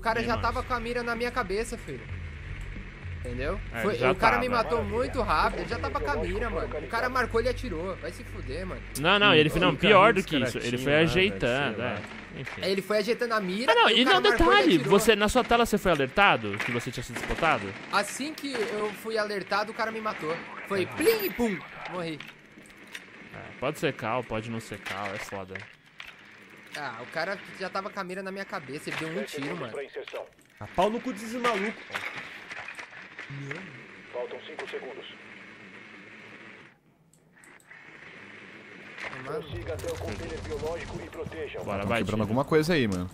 cara já tava com a mira na minha cabeça, filho. Entendeu? O cara me matou muito rápido, ele já tava com a mira, mano. O cara marcou, ele atirou. Vai se fuder, mano. Não, ele foi pior do que isso. Ele foi ajeitando, enfim. Ele foi ajeitando a mira. Ah, não, e não, detalhe, você na sua tela você foi alertado que você tinha sido spotado? Assim que eu fui alertado, o cara me matou. Foi plim e pum, morri. Pode ser cal, pode não ser cal, é foda. Ah, o cara já tava com a mira na minha cabeça, ele deu um tiro, mano. A pau no cu desse maluco. Faltam 5 segundos. Prossiga até o container biológico e proteja. Bora, vai, quebrando alguma coisa aí, mano.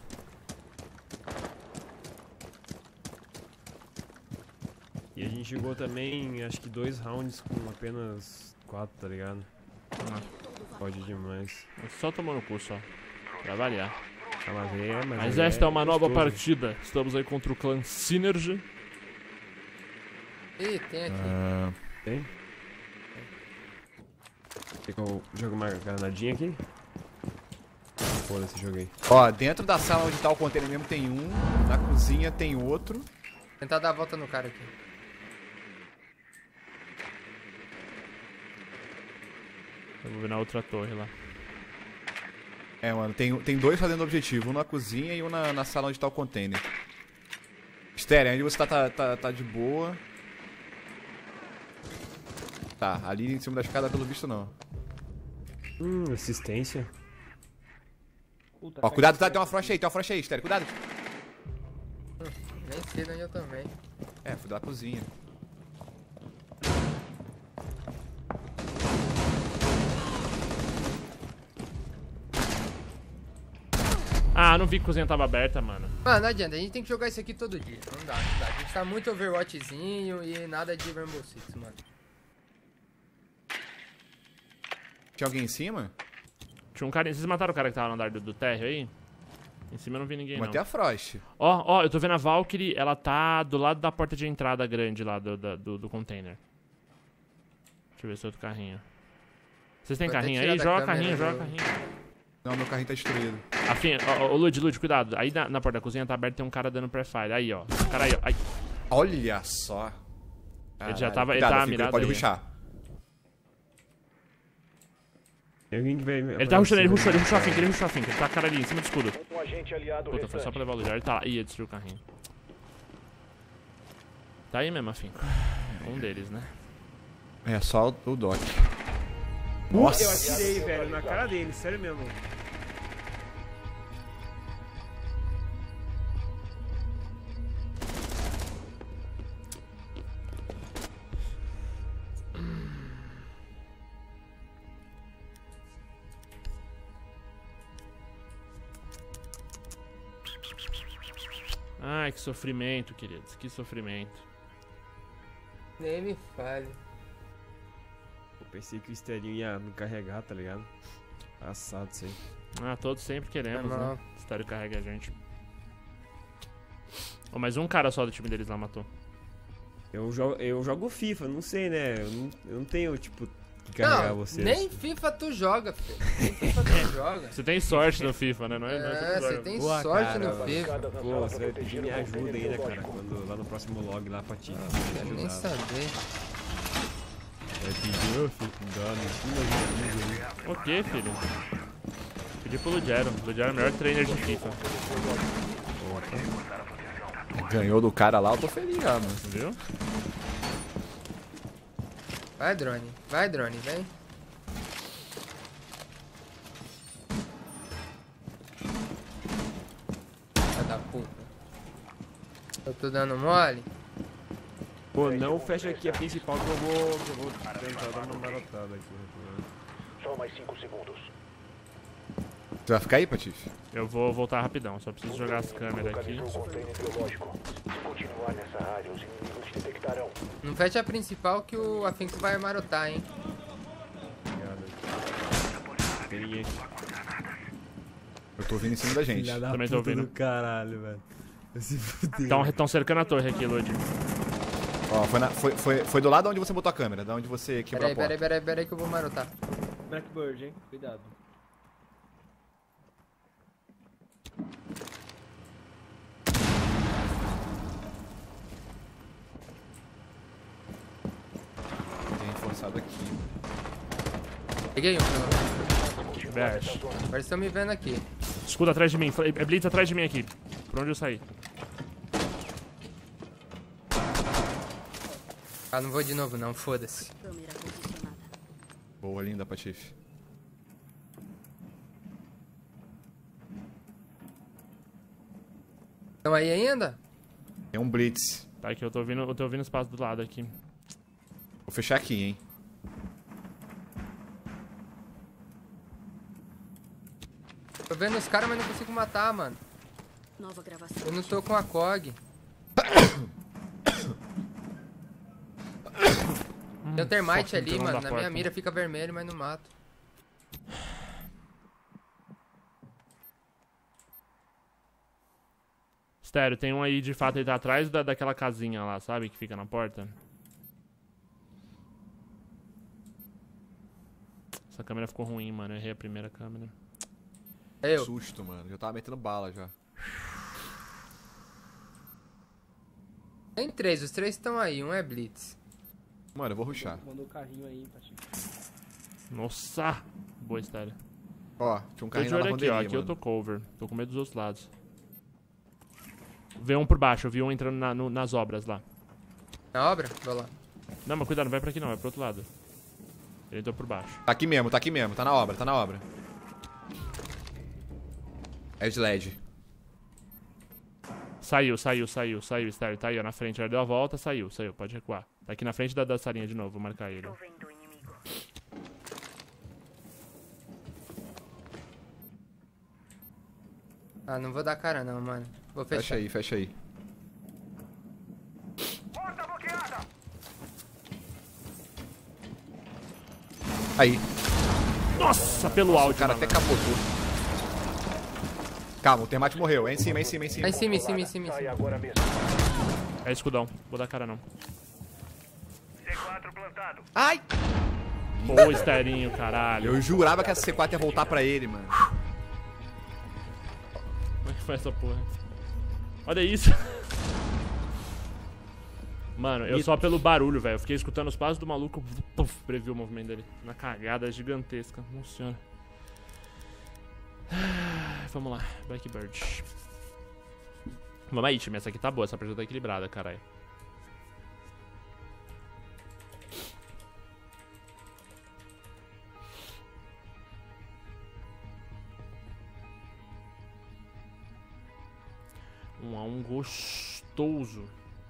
E a gente jogou também, acho que 2 rounds com apenas 4, tá ligado? Pode demais. Só tomou no cu, só. Pra variar. Mas esta é uma nova gostoso. partida. Estamos aí contra o clã Synergy. Ih, tem aqui. Tem? Quer que eu jogo uma granadinha aqui? Foda-se, joguei. Ó, dentro da sala onde tá o container mesmo tem um. Na cozinha tem outro. Tentar dar a volta no cara aqui. Eu vou ver na outra torre lá. É, mano, tem 2 fazendo objetivo. Um na cozinha e um na sala onde tá o container. Estéreo, onde você tá de boa. Tá, ali em cima da escada pelo visto não. Assistência. Ó, cuidado, tem uma frocha aí, Estéreo, cuidado. Nem sei de onde eu também. É, fui da cozinha. Ah, não vi que a cozinha tava aberta, mano. Mano, não adianta, a gente tem que jogar isso aqui todo dia. Não dá. A gente tá muito Overwatchzinho e nada de Rainbow Six, mano. Tinha alguém em cima? Tinha um cara. Vocês mataram o cara que tava no andar do térreo aí? Em cima eu não vi ninguém, não. Matei a Frost. Ó, eu tô vendo a Valkyrie, ela tá do lado da porta de entrada grande lá do container. Deixa eu ver se é outro carrinho. Vocês têm carrinho aí? Joga carrinho. Não, meu carrinho tá destruído. Afim, ô Lud, cuidado. Aí na porta da cozinha tá aberta, tem um cara dando pré-fire. Aí, ó. O cara aí, ó. Ai. Olha só. Ele já tava, Cuidado, ele tava filho, mirado pode aí. rushar. Ele tá rushando, ele rushou a finca, ele tá a cara ali, em cima do escudo. Um agente aliado Puta, foi só pra levar o lugar. Ele tá lá. Ih, destruiu o carrinho. Tá aí mesmo a finca. Um deles, né? É, só o Doc. Nossa! Eu atirei, velho, na cara dele, sério mesmo. Ai, que sofrimento, queridos. Que sofrimento. Nem me fale. Eu pensei que o Esterinho ia me carregar, tá ligado? Assado isso aí. Ah, todos sempre queremos, É né? Estéreo carrega a gente. Oh, mas um cara só do time deles lá matou. Eu jogo FIFA, não sei, né? Eu não tenho, tipo, que carregar vocês. Nem FIFA tu joga, filho. Nem FIFA tu joga. Você tem sorte no FIFA, né? Não é Você tem Boa, sorte cara, no FIFA. Pô, você vai pedir minha ajuda aí, né, cara? Quando, lá no próximo log lá pra ti. Quero nem saber. Vai pedir, ô filho, dá, O que, filho? Pedi pro Ludgero. O Ludgero é o melhor trainer de FIFA. Ganhou do cara lá, eu tô feliz já, mano. Viu? Vai, drone, vem. Filha da puta. Eu tô dando mole? Pô, não fecha aqui a principal que eu vou tentar dar uma marotada aqui. Só mais 5 segundos. Você vai ficar aí, Patife? Eu vou voltar rapidão. Só preciso jogar as câmeras aqui. Localizou o container biológico. Se continuar nessa área, os inimigos te detectarão. Não fecha a principal que o Afinco vai marotar, hein? Tem ninguém aqui. Eu tô vindo em cima da gente. Filha da Também tô puta ouvindo. do caralho, velho. Eu se fudeu. Tão cercando a torre aqui, Lud. Ó, foi do lado onde você botou a câmera, da onde você quebrou a porta. Pera aí que eu vou marotar. Blackbird, hein? Cuidado. lançado aqui. Peguei um, pelo menos. Bash. Agora eles estão me vendo aqui. Escudo atrás de mim. É Blitz atrás de mim aqui. Por onde eu saí? Ah, não vou de novo não, foda-se. Câmera posicionada. Boa, linda, Patife. Estão aí ainda? Tem um Blitz. Tá aqui, eu tô ouvindo o espaço do lado aqui. Vou fechar aqui, hein. Tô vendo os caras, mas não consigo matar, mano. Nova gravação. Eu não tô com a COG. Tem um termite ali, fucking mano. da Na minha porta. mira fica vermelho, mas não mato. Sério, tem um aí de fato, ele tá atrás daquela casinha lá, sabe? Que fica na porta. Essa câmera ficou ruim, mano. Eu errei a primeira câmera. É eu. Susto, mano. Já tava metendo bala já. Tem três, os três estão aí. Um é Blitz. Mano, eu vou rushar. Mandou o carrinho aí, Patife. Nossa! Boa história. Ó, tinha um Tô de carrinho na olho aqui, ó. lavanderia, Aqui eu mano. tô cover. Tô com medo dos outros lados. Vê um por baixo. Eu vi um entrando nas obras lá. Na obra? Vou lá. Não, mas cuidado, não vai pra aqui não. Vai pro outro lado. Ele entrou por baixo. Tá aqui mesmo, tá aqui mesmo. Tá na obra, tá na obra. É de LED. Saiu, Stereo. Tá aí, ó, na frente. Ele deu a volta, saiu. Pode recuar. Tá aqui na frente da salinha de novo. Vou marcar ele. Tô vendo o inimigo. Ah, não vou dar cara não, mano. Vou Fecha fechar. aí, fecha aí. Aí. Nossa, pelo O áudio, cara mano. até capotou. Calma, o termite morreu. É em cima, é em cima, é em cima. Tá em cima, em cima, em cima, em Sai cima. agora mesmo. É escudão. Vou dar cara não. C4 plantado. Ai! Pô, Sterinho, caralho. Eu jurava que essa C4 ia voltar pra ele, mano. Como é que foi essa porra? Olha isso. Mano, eu só pelo barulho, velho. Eu fiquei escutando os passos do maluco. Puf, previ o movimento dele. Na cagada gigantesca. Nossa senhora. Vamos lá. Blackbird. Vamos aí, time. Essa aqui tá boa. Essa partida tá equilibrada, caralho. Um gostoso.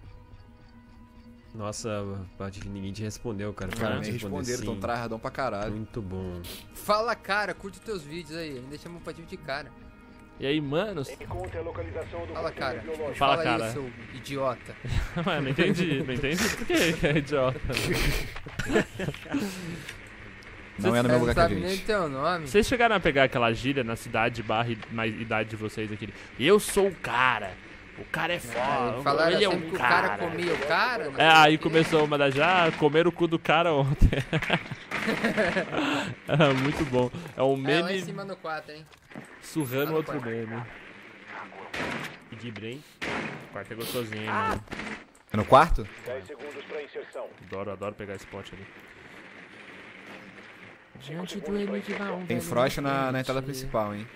Nossa, Patife, ninguém te respondeu, cara. Cara, Te nem responder responderam, tão sim. tryhardão pra caralho. Muito bom. Fala, cara. Curte os teus vídeos aí. Me deixa meu patife de cara. E aí, manos? Encontre a localização do Fala, cara. container biológico. Fala, Fala cara. aí, seu idiota. Ué, não entendi. Não entendi por que é idiota. Não é no Você meu não lugar que a sabe nem gente. teu nome. Vocês chegaram a pegar aquela gíria na cidade barra na idade de vocês aquele. Eu sou o cara. O cara é foda. Falaram Ele é sempre um que o cara comia o cara. né? É, aí começou uma da já comer o cu do cara ontem. É, muito bom. É um É, lá em meme cima no 4, hein. surrando Lá no outro quarto. meme. Equilíbrio, hein? O quarto é gostosinho, hein, mano. É no quarto? 10 segundos para inserção. Adoro pegar esse pote ali. Diante do enigma, um Tem velho frost na inocente. entrada principal, hein?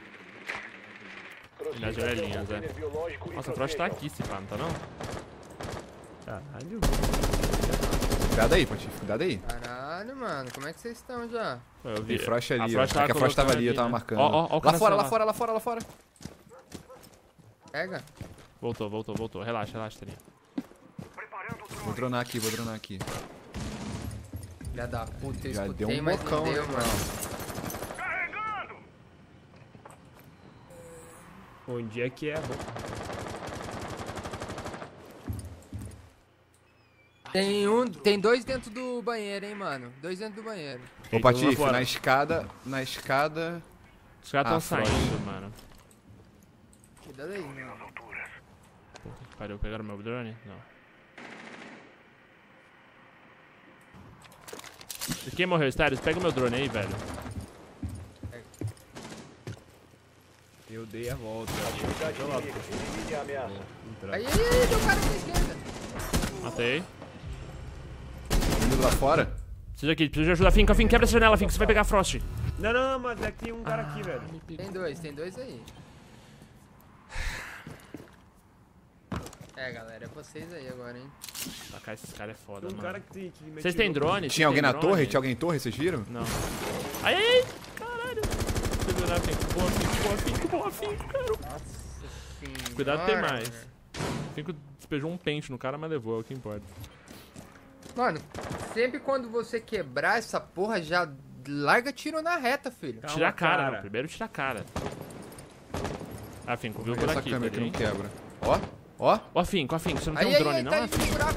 Nas janelinhas, é. Container biológico e Nossa, o frost tá protejam. aqui, se pá, não tá não? Caralho. Cuidado aí, Patife, cuidado aí. Caralho, mano. Como é que vocês estão já? Eu vi. Tem frost ali, A ó. Frost É que a Frost tava colocando ali, eu tava né? marcando. Ó, o Lá cara fora, lá. lá fora, lá fora, lá fora. Pega. Voltou. Relaxa, Terinha. Vou dronar aqui, vou dronar aqui. Filha da puta, eu Já escutei, deu um mas bocão, não deu, né, mano. Onde é que é? Tem dois dentro do banheiro, hein, mano. Dois dentro do banheiro. Ô, Então, lá Patife, fora. na escada... Os caras tão Frost. saindo, mano. Cuidado aí, mano. Puta que pariu, pegaram meu drone? Não. E quem morreu, Starius? Pega o meu drone aí, velho. Eu dei a volta. Atividade inimiga. Elimine a ameaça. Entrar. Aí, deu cara pra esquerda. Matei. Indo lá fora? Preciso de ajuda. Finco, quebra essa janela, Finco. Você vai pegar a Frost. Não, mas é que tem um cara aqui, velho. Tem dois aí. É, galera, é vocês aí agora, hein? Tacar esses caras é foda, Tem um mano. cara que me Vocês têm drone? Tinha alguém na torre? Tinha alguém em torre, vocês viram? Não. Ai! Caralho! Segurar, Finco. Boa, Finco, cara. Nossa senhora. Cuidado, tem mais. Finco despejou um pente no cara, mas levou, é o que importa. Mano, sempre quando você quebrar essa porra, já larga tiro na reta, filho. Calma, Tira a cara, cara. não. Primeiro tira a cara. Ah, Finco, viu Vou por essa aqui, câmera tá que não ali. quebra. Ó. Ó, Finco, você não tem Aí, um drone, aí, não? tá aí, no buraco.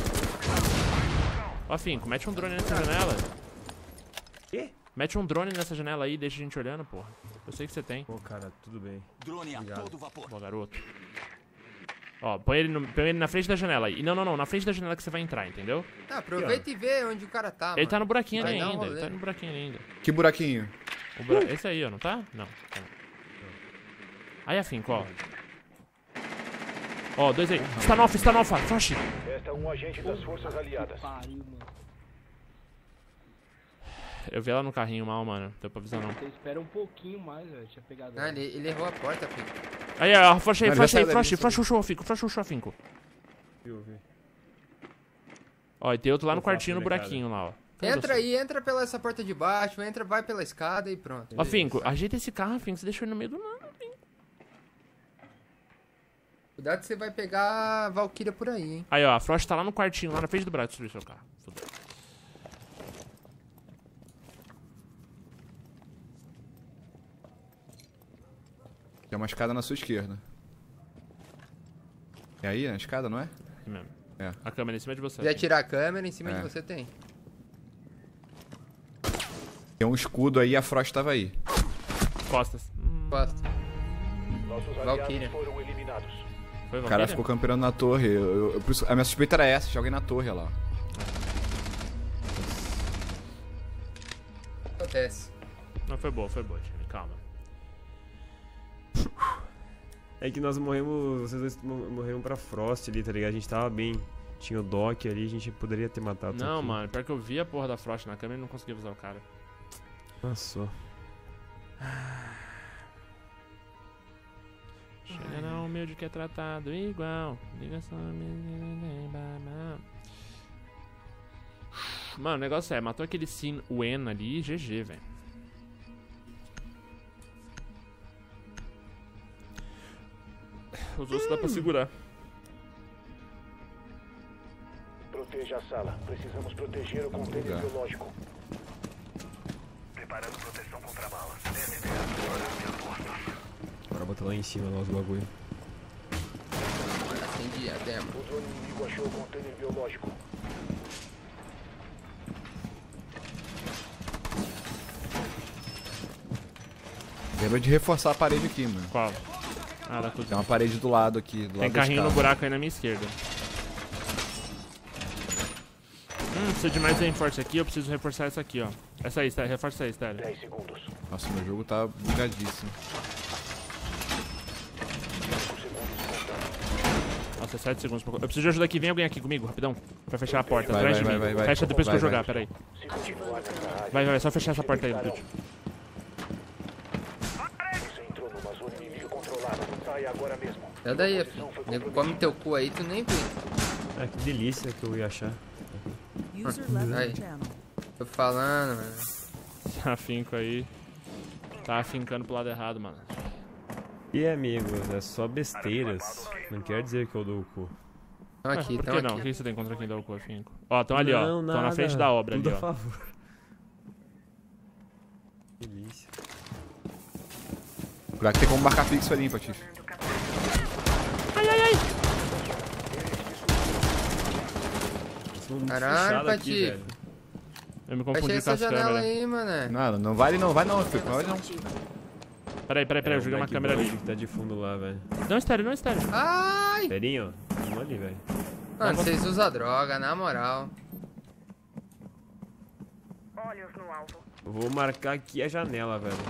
Ó, Finco, mete um drone nessa janela. Quê? Mete um drone nessa janela aí e deixa a gente olhando, porra. Eu sei que você tem. Pô, cara, tudo bem. Drone a todo vapor. Boa, garoto. Ó, põe ele na frente da janela aí. Não, na frente da janela que você vai entrar, entendeu? Ah, aproveita e vê onde o cara tá, Ele mano. tá no buraquinho Vai ali dar um ainda. rolê. Ele tá no buraquinho ali ainda. Que buraquinho? Esse aí, ó, não tá? Não. Tá não. Aí, Afinco, ó. Ó, dois aí. Stanoff, Frost. Esta é um agente das forças aliadas. Pariu, mano. Eu vi ela no carrinho mal, mano. Deu pra avisar não. Você espera um pouquinho mais, velho. Tinha pegado Não, ela. ele errou a porta, filho. Aí, ó, Frost aí, Não, Frost ele aí, já Frost. saiu Frost puxou, Afinco. Eu vi. Ó, e tem outro lá no Eu faço, quartinho, no né, buraquinho lá, ó. Entra aí, entra pela essa porta de baixo, vai pela escada e pronto. Ó, Finco, ajeita esse carro, Afinco. Você deixou ele no meio do nada. Cuidado que você vai pegar a Valkyria por aí, hein. Aí, ó, a Frost tá lá no quartinho, lá na frente do buraco. Destruir seu carro. Fudeu. Tem uma escada na sua esquerda. É aí, a escada, não é? Aqui mesmo. É. A câmera em cima de você. Se quiser tirar a câmera, em cima É. de você tem. Tem um escudo aí e a Frost tava aí. Costas. Costa. Nossos Valkyria. aliados foram eliminados. Foi, O cara ficou camperando na torre. A minha suspeita era essa, tinha alguém na torre lá. Acontece. Não, foi boa, time. Calma. É que nós morremos, vocês dois morreram pra Frost ali, tá ligado? A gente tava bem. Tinha o Doc ali, a gente poderia ter matado. Não, aqui. mano, pior que eu vi a porra da Frost na câmera e não consegui usar o cara. Passou. Chega na humilde que é tratado igual. Ligação. Mano, o negócio é, matou aquele Sin Wen ali e GG, velho. Os outros dá pra segurar. Proteja a sala. Precisamos proteger o container lugar. biológico. Preparando proteção contra balas. Bora botar lá em cima lá os bagulho. Acendi a tempo. O drone inimigo achou o container biológico. Lembra de reforçar a parede aqui, mano. Qual? Ah, da Tem cozinha. uma parede do lado aqui, do Tem lado da carrinho no escada. buraco aí na minha esquerda. Precisa de mais reinforce aqui, eu preciso reforçar essa aqui, ó. Essa aí, reforça aí, Stélio. 10 segundos. Nossa, meu jogo tá bugadíssimo. Nossa, 7 segundos. Eu preciso de ajuda aqui, vem alguém aqui comigo, rapidão. Pra fechar a porta, Vai, atrás vai, de mim. vai, vai. Fecha depois que Vai, eu jogar, vai. peraí. Se continuar nessa área, Vai, só fechar essa porta aí, Dude. você entrou numa zona inimiga controlada. Saia agora mesmo. É daí, filho. Nego come teu cu aí, tu nem vê. Ah, que delícia que eu ia achar. Aí. Tô falando, mano. Afinco aí. Tá afincando pro lado errado, mano. E amigos, é só besteiras. Não quer dizer que eu dou o cu. Tão aqui, Por tão que não? O aqui. que você tem contra quem dá o cu, Afinco? Ó, tão ali, ó. Não, Tão na nada. frente da obra Tudo ali, a ó. favor. Delícia. Por aqui tem como marcar fixo ali, hein, Patife. Caralho, Patife. velho. Eu me Fecha confundi com essa as janela câmeras. aí, mané. Não, não vale não, Fico, não vale não. Peraí, eu joguei uma câmera ali. Que tá de fundo lá, velho. Não, estéreo, não, estéreo. Ai! Perinho, ó. Vamos ali, velho. Mano, vocês usam droga, na moral. Olhos no alvo. Eu vou marcar aqui a janela, velho.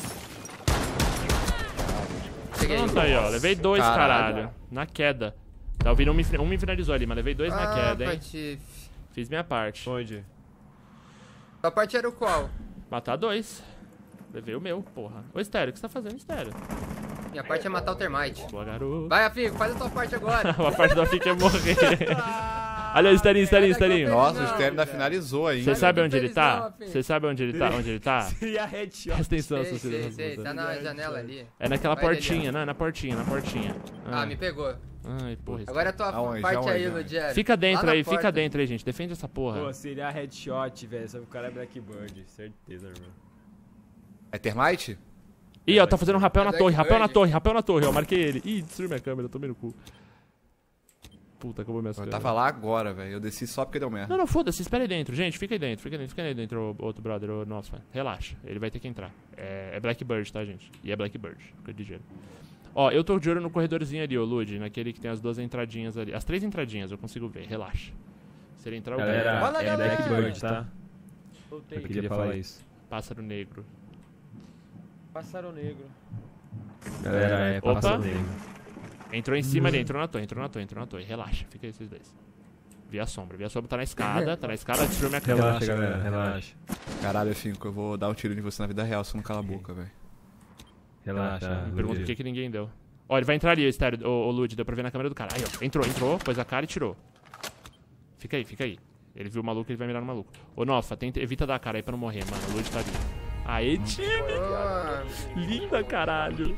Peguei. Pronto aí, ó. Levei 2, Caralho. caralho. Na queda. Tá ouvindo? Um me finalizou ali, mas levei 2 na queda, hein? Patife. Fiz minha parte. Onde? Sua parte era o qual? Matar 2. Levei o meu, porra. Ô, Estéreo, o que você tá fazendo, Estéreo? Minha parte é matar o Termite. Boa, garoto. Vai, Afico, faz a tua parte agora. A parte do Afico é morrer. Olha o Esterinho. Nossa, o Não, Estéreo ainda finalizou aí. Você sabe não onde ele fez tá? não, Afico. Você sabe onde ele tá? Seria headshot. Presta atenção, Sei, seu sei, tá na janela ali. É naquela Vai, portinha, não, é na portinha. Ah, me pegou. Ai, porra. Agora é a tua Aonde? parte aí, Aonde? Ludieri. Fica Lá dentro na aí, porta. fica dentro aí, gente. Defende essa porra. Pô, seria headshot, velho. Só que o cara é Blackbird. Certeza, irmão. É Termite? Ih, ó, tá fazendo um rapel É na torre, Blackbird. rapel na torre, ó. Marquei ele. Ih, destruiu minha câmera, tomei no cu. Puta, acabou minha Eu câmera. tava lá agora, velho. Eu desci só porque deu merda. Não, foda-se, espera aí dentro. Gente, fica aí dentro, outro brother, ô, nossa, mano. Relaxa, ele vai ter que entrar. É Blackbird, tá, gente? E é Blackbird, fica ligeiro. Ó, eu tô de olho no corredorzinho ali, ô, Lud, naquele que tem as 2 entradinhas ali. As 3 entradinhas, eu consigo ver, relaxa. Se ele entrar, eu Galera, Fala, é galera. Blackbird, tá? Voltei. Eu queria falar isso. Pássaro negro. Pássaro negro. Galera, é Opa. pássaro negro. Entrou em cima ali, entrou na torre. Relaxa, fica aí vocês dois. Vi a sombra, tá na escada, destruiu minha câmera. Relaxa, galera, relaxa. Caralho, Finco, eu vou dar um tiro em você na vida real se não cala a boca, velho. Relaxa. Me pergunta por que ninguém deu. Ó, ele vai entrar ali, o Estéreo, o Lud, deu pra ver na câmera do cara. Aí, ó, entrou, pôs a cara e tirou. Fica aí. Ele viu o maluco, ele vai mirar no maluco. Ô, Nofa, evita dar a cara aí pra não morrer, mano. O Lud tá ali. Aê, time! Oh, Linda, caralho!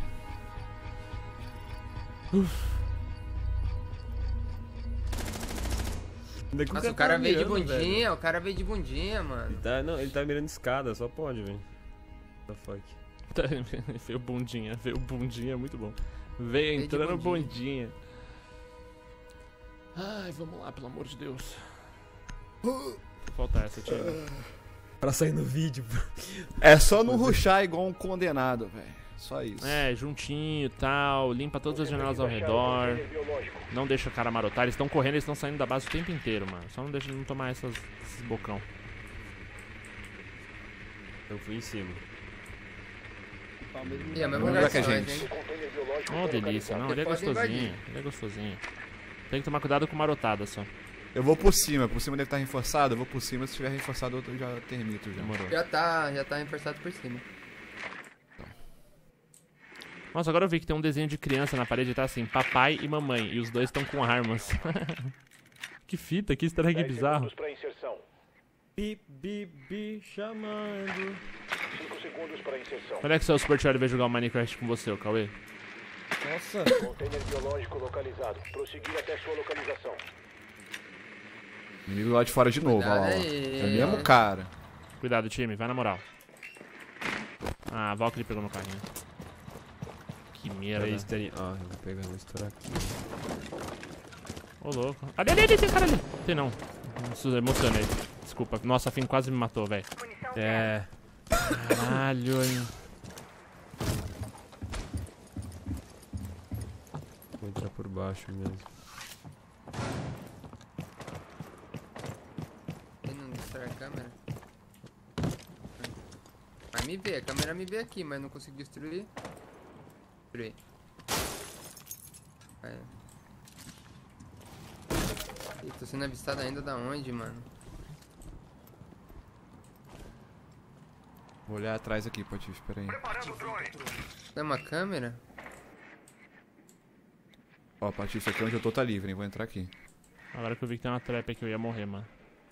nossa, o cara veio de bundinha, o cara veio de bundinha, mano. Ele tá mirando escada, só pode, velho. What the fuck. Veio bundinha, muito bom. Veio de entrando bundinha. bundinha. Ai, vamos lá, pelo amor de Deus. Falta essa, time. Pra sair no vídeo. É só não rushar igual um condenado, velho. Só isso. É, juntinho e tal, limpa todas as janelas ao redor. Não deixa o cara marotar. Eles estão correndo, eles estão saindo da base o tempo inteiro, mano. Só não deixa ele não tomar esses bocão. Eu fui em cima. E a mesma Vamos ver que a versões, gente- hein? Oh, delícia. Não, ele é Pode invadir. gostosinho. Tem que tomar cuidado com marotada só. Eu vou por cima deve estar reforçado, eu vou por cima, se tiver reforçado eu já termito já. Demorou. Já tá reforçado por cima. Nossa, agora eu vi que tem um desenho de criança na parede, tá assim, papai e mamãe, e os dois estão com armas. Que fita, que easter egg 10 bizarro. segundos para inserção. Bi, chamando. 5 segundos para inserção. Quando é que o seu Super Charlie vai jogar o Minecraft com você, o Cauê? Nossa. Container biológico localizado. Prosseguir até sua localização. Inimigo lá de fora de novo, ó lá. Cuidado Ó. aí. É o mesmo cara. Cuidado, time, vai na moral. Ah, a Valkyrie pegou meu carrinho. Que merda. Peraí, Sterling. Ó, eu vou pegar, vou estourar aqui. Ô, louco. Ali, tem cara ali. Tem não. Emocionei. Desculpa. Nossa, a Finn quase me matou, velho. É. Caralho, hein. Vou entrar por baixo mesmo. Ele não destrói a câmera. Vai me ver, a câmera me vê aqui, mas não consegui destruir. Destruí. Vai. Ih, tô sendo avistado ainda da onde, mano? Vou olhar atrás aqui, Patife, peraí. Não é uma câmera? Ó, Patife, aqui onde eu tô tá livre, hein? Vou entrar aqui. Agora que eu vi que tem uma trap aqui, eu ia morrer, mano.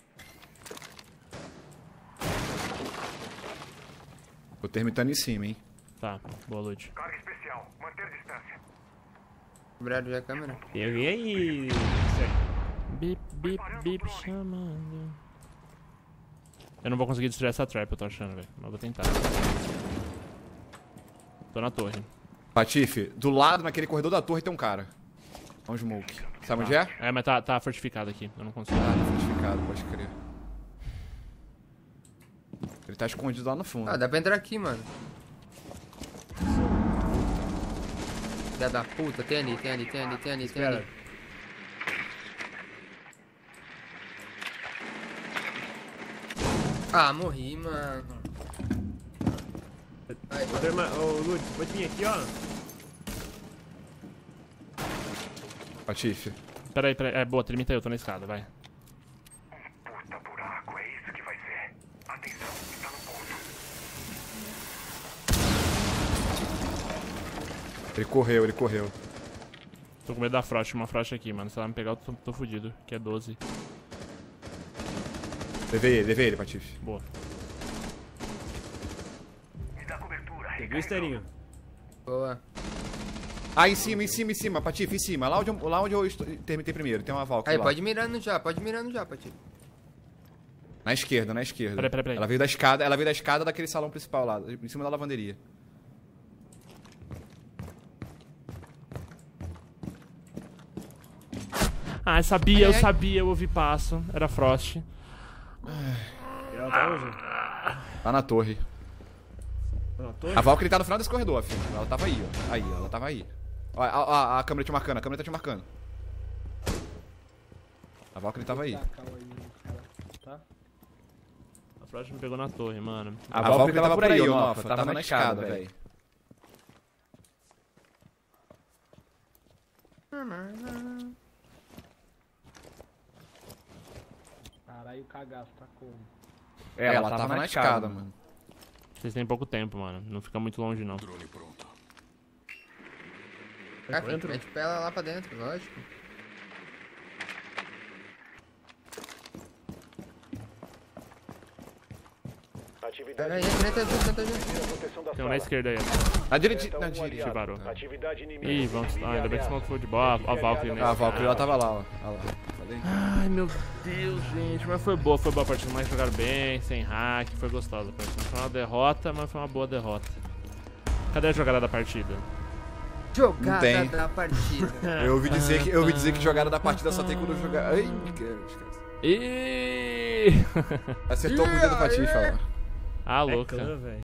Tô termitando em cima, hein? Tá, boa noite. Carga especial. Manter distância. Quebraram já a câmera? Tem alguém aí? Bip, chamando. Eu não vou conseguir destruir essa trap, eu tô achando, velho. Mas eu vou tentar. Tô na torre. Patife, do lado, naquele corredor da torre, tem um cara. É um smoke. Sabe onde é? É, mas tá fortificado aqui. Eu não consigo. Ah, tá fortificado, pode crer. Ele tá escondido lá no fundo. Ah, dá pra entrar aqui, mano. Filha da puta, tem ali. Ah, morri, mano. Ai, Ô, Lud, pode vir aqui, ó. Patife, Peraí. É, boa, trimita eu, tô na escada, vai. Puta buraco, é isso que vai ser. Atenção, está no ponto. Ele correu. Tô com medo da Frost, uma Frost aqui, mano. Se ela me pegar, eu tô fudido. Que é 12. Levei ele, Patife. Boa. Me dá cobertura. Peguei o esteirinho. Boa. Ah, em cima, Patife, em cima. Lá onde eu terminei primeiro, tem uma Valkyrie Aí, lá. pode ir mirando já, Patife. Na esquerda. Peraí. Ela veio da escada daquele salão principal lá, em cima da lavanderia. Ah, eu sabia, eu ouvi passo. Era Frost. E ela tá onde? Tá na torre. Tá na torre? A Valkyrie tá no final desse corredor, filho. Ela tava aí, ó. Ela tava aí. Ó, a câmera te marcando, A Valkyrie tava aí. Tá? A Frost me pegou na torre, mano. A Valkyrie tava por aí, ó, Nofa. Tava na escada, velho. Caralho, o cagaço tá como? Ela tava na escada, mano. Vocês têm pouco tempo, mano. Não fica muito longe, não. Ah, filho, mete ela lá pra dentro, lógico. Atividade Pera aí, frente a gente. proteção da Tem um na sala. esquerda aí. Na direita. Ih, varou. Atividade inimiga. Ih, vamos. Ah, ainda bem que esse maluco foi de boa. A Valkyrie, né? A Valkyrie, ela tava lá, ó. Olha lá. Falei. Ai, meu Deus, gente. Mas foi boa a partida. Mas jogaram bem, sem hack. Foi gostosa a partida. Foi uma derrota, mas foi uma boa derrota. Cadê a jogada da partida? Jogada tem. da partida. Eu ouvi dizer que jogada da partida só tem quando jogar. Ai, Ih! acertou o dedo do Patife, ó. Ah, louca. Velho.